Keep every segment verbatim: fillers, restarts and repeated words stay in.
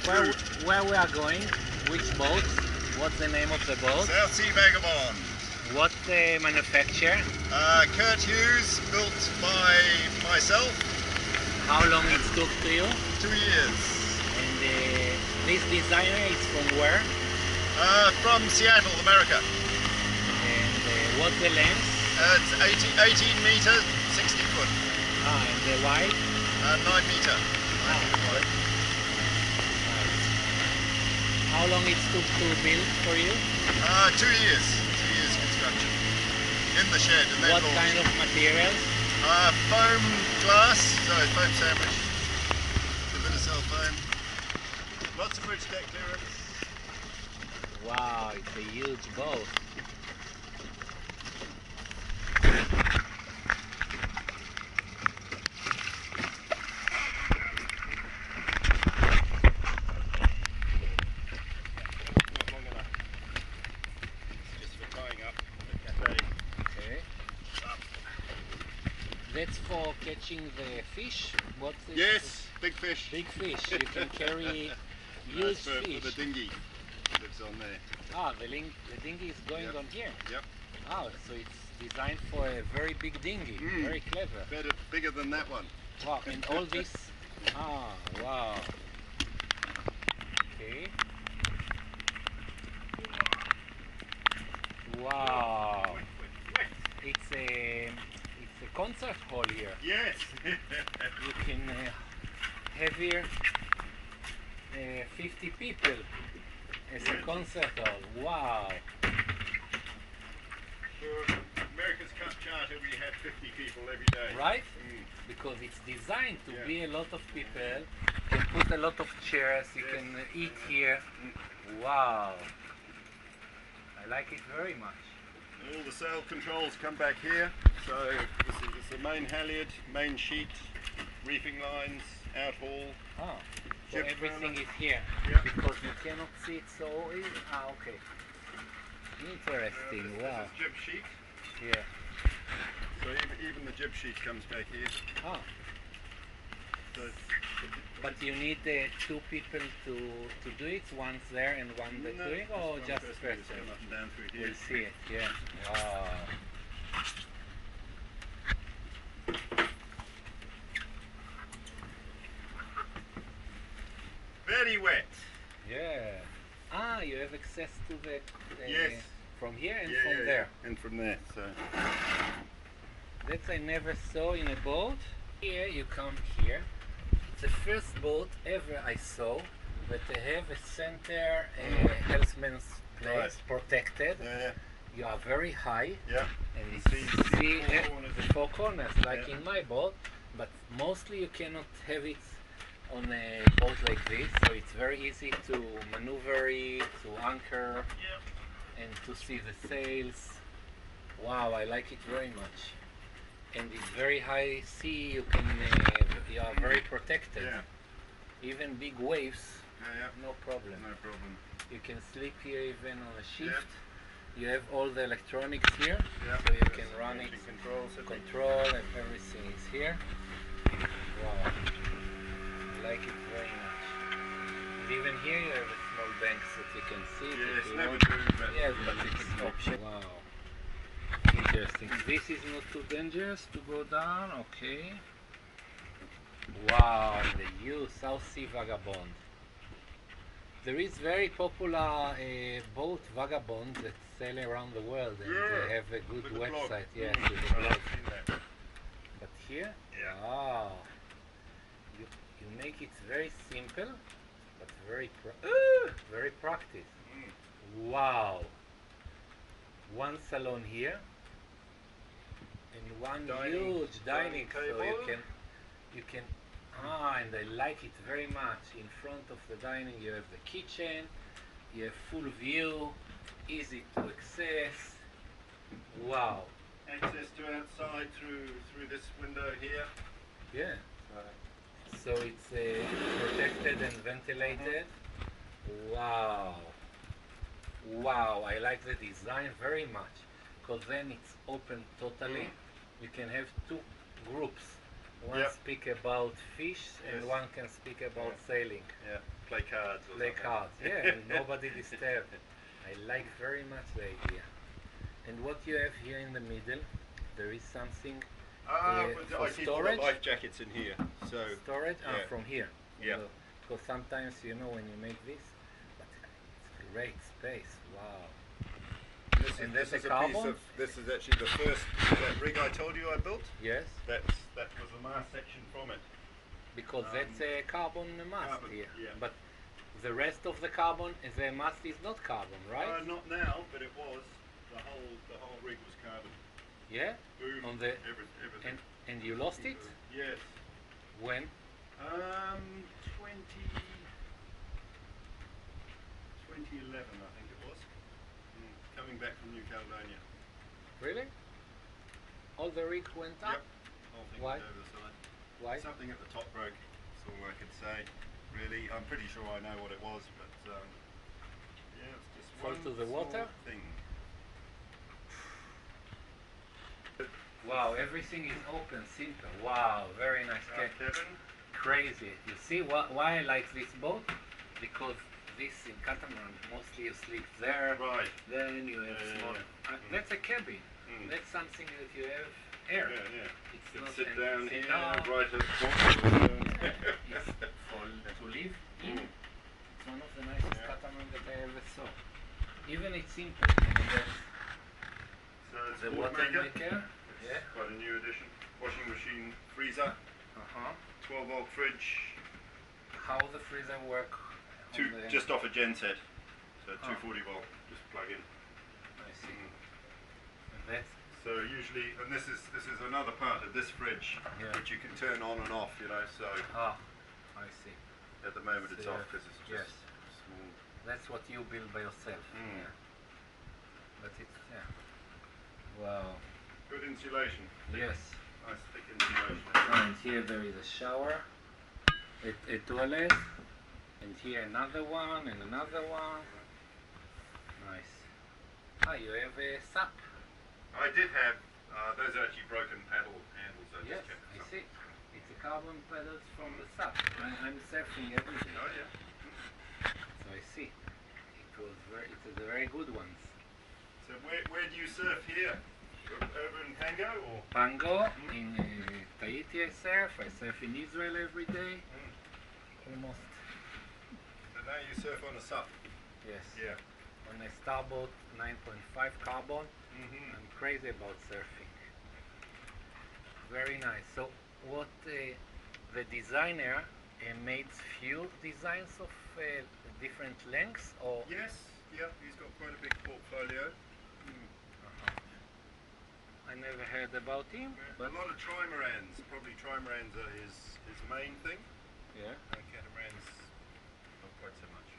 Where, where we are going? Which boat? What's the name of the boat? South Sea Vagabond. What uh, manufacturer? Uh, Kurt Hughes, built by myself. How long it took to you? Two years. And uh, this designer is from where? Uh, from Seattle, America. And uh, what's the length? Uh, it's eighteen, eighteen meters, sixty foot. Ah, and the wide? Uh, nine meter. Ah, good. Nice. How long it took to build for you? Uh, two years. Two years construction. In the shed. And then What launched. kind of materials? Uh, foam glass, so foam sandwich. A bit of cell foam. Lots of bridge deck clearance. Wow, it's a huge boat. That's for catching the fish? What's it? Yes, big fish. Big fish. You can carry huge That's for, fish. for the dinghy. Lives on there. Ah, the, ling the dinghy is going Yep. on here. Yep. Oh, so it's designed for a very big dinghy. Mm. Very clever. Better, bigger than that one. Wow, and all this. Ah, wow. Okay. Wow. It's a it's a concert hall here. Yes. You can uh, have here uh, fifty people as a concert hall. Wow. For America's Cup Charter, we had fifty people every day. Right? Mm. Because it's designed to Yeah. be a lot of people. You can put a lot of chairs. You Yes. can uh, eat here. Wow. I like it very much. All the sail controls come back here. So this is, this is the main halyard, main sheet, reefing lines, out haul. Ah, so Jib everything turner. is here. Yeah. Because you cannot see it so easy. Ah, okay. Interesting. Uh, this, Wow. this is jib sheet. Yeah. So even, even the jib sheet comes back here. Ah, So but you need uh, two people to to do it. One's there and one that's no, doing, this or one just person person? just come up and down through here. We'll see it. Yeah. Wow. Very wet. Yeah. Ah, you have access to the uh, Yes. from here and Yeah, from yeah, there. yeah. And from there. So That I never saw in a boat. Here you come here. It's the first boat ever I saw that they have a center uh, helmsman's place Right. protected. yeah, yeah, You are very high yeah. and you See- see, see four uh, corners. the four corners like Yeah. in my boat, but mostly you cannot have it on a boat like this, so it's very easy to maneuver it, to anchor Yeah. and to see the sails. Wow, I like it very much. And it's very high sea, you can uh, you are very protected. Yeah. Even big waves, Yeah, yeah. no problem. No problem. You can sleep here even on a shift. Yeah. You have all the electronics here, Yeah. so you can run it, Engine controls. I think. control, and everything is here. Wow, I like it very much. And even here you have a small bank that you can see. Yeah, if it's you never want. doing that. Yes, but it's option. Wow. Interesting. This is not too dangerous to go down. Okay. Wow, the U South Sea Vagabond. There is very popular uh, boat Vagabond that sail around the world, and Yeah, they have a good with the blog. website. Yes, Mm, with the I've blog. seen that. But here, Yeah. wow, you you make it very simple, but very pra- uh, very practice. Mm. Wow. One salon here and one Dining- huge dining dining, so you table. can you can ah and I like it very much. In front of the dining you have the kitchen, you have full view, easy to access. Wow. Access to outside through through this window here. Yeah. So, So it's uh, protected and ventilated. Wow. Wow, I like the design very much because then it's open totally. You can have two groups One Yep. speak about fish and Yes. one can speak about Yeah. sailing. Yeah, play cards. Or Play something. cards. Yeah, and nobody disturbed. I like very much the idea. And what you have here in the middle, there is something Ah, Uh, but for I keep all storage? the life jackets in here. So storage ah, yeah. from here. Yeah. Because sometimes you know when you make this, but it's great space. Wow. This is, And this that's is a a piece carbon? of. This is actually the first that rig I told you I built. Yes. That's that was the mast section from it. Because Um, that's a carbon mast carbon, here. yeah. But the rest of the carbon, the mast is not carbon, right? Uh, not now, but it was. The whole the whole rig was carbon. yeah. Boom. On the every, everything. and and you lost it Yes. when? Um, twenty, twenty eleven, I think it was. Mm, coming back from New Caledonia. Really? All the rig went up. Yep. Whole thing Why? went over the side. Why? Something at the top broke. That's all I could say. Really, I'm pretty sure I know what it was, but um, yeah, it's just Fall one to the small water? thing. Wow, everything is open, simple. Wow, very nice Uh, cake. Kevin. Crazy. You see wh- why I like this boat? Because this in catamaran mostly you sleep there. Right. Then you have Yeah, small. yeah, Uh, Mm. That's a cabin. Mm. That's something that you have air. Yeah, yeah. It's You not can sit an- down sit here, down. right at the Yeah, bottom. it's for to live in. Mm. It's one of the nicest Yeah. catamaran that I ever saw. Even it's simple. And that's So it's the a water water maker. maker. Yeah. Quite a new addition. Washing machine, freezer, Uh huh. twelve volt fridge, How the freezer work? on two the- just off a genset. So Oh. two forty volt, just plug in. I see. Mm. And that's So usually, and this is this is another part of this fridge, Yeah. which you can turn on and off. You know, so ah, I see. at the moment it's So, off because it's just yes. small. That's what you build by yourself. Mm. Yeah. But it's yeah. Wow. Good insulation. Thick, Yes. Nice thick insulation. And here there is a shower, a, a toilet, and here another one and another one. Nice. Ah, you have a sap. I did have uh, those are actually broken paddle handles. I Yes, just kept I some. see. It's a carbon pedals from the sap. I, I'm surfing every day. Oh yeah. So I see. It was very. It's a very good ones. So where where do you surf here? Over in Pango or? Pango in uh, Tahiti I surf. I surf in Israel every day. Mm. Almost. So now you surf on a sup. Yes. Yeah. On a starboard nine point five carbon. Mm-hmm. I'm crazy about surfing. Very nice. So what uh, the designer uh, made few designs of uh, different lengths or Yes. Yeah. He's got quite a big portfolio. I never heard about him. A lot of trimarans. Probably trimarans are his his main thing. Yeah. And catamarans, not quite so much.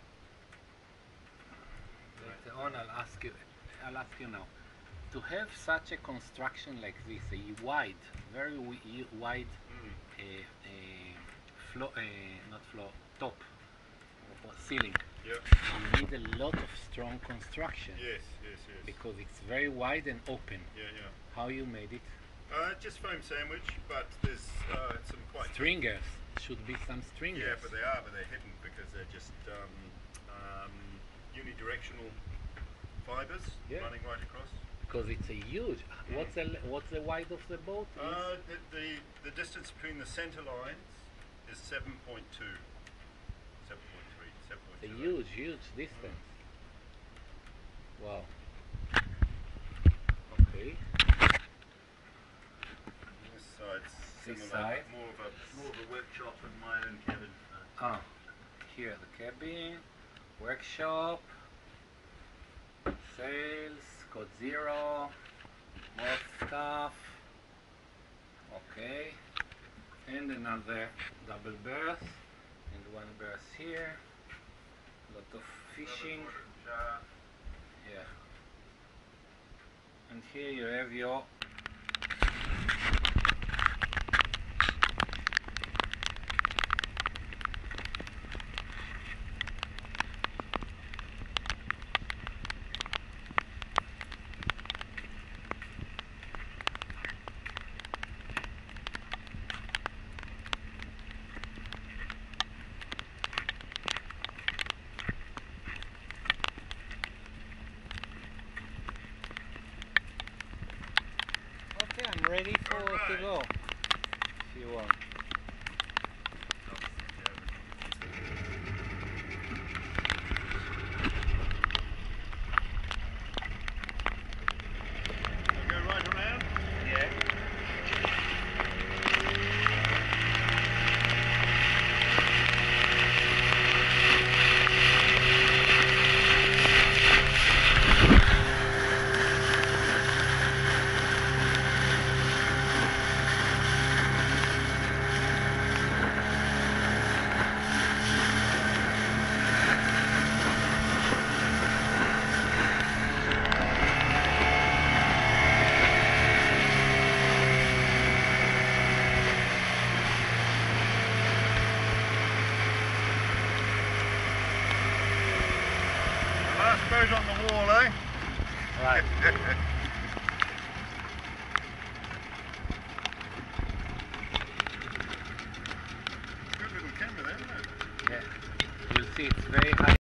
Later on, I'll ask you. I'll ask you now. To have such a construction like this, a wide, very wi- wide, Mm. uh, uh, floor, uh, not floor, top, or ceiling, Yep. you need a lot of strong construction Yes. Yes. Yes. because it's very wide and open. Yeah. Yeah. How you made it? Uh, just foam sandwich, but there's uh, some quite. Stringers should be some stringers. Yeah, but they are, but they're hidden because they're just um, um, unidirectional fibers Yeah. running right across. Because it's a huge. What's the what's the width of the boat? is? Uh, the, the the distance between the center lines is seven point two. seven point three, seven point It's a two. huge, huge distance. Wow. Okay. This side's This similar, side? more of a more of a workshop and my own cabin. Uh, Ah, here the cabin, workshop, sales, code zero, more stuff. Okay. And another double berth and one berth here. Lot of fishing. jar. Yeah. And here you have your boat on the wall, eh? Right. Good little camera there, isn't it? Yeah. You see, it's very high.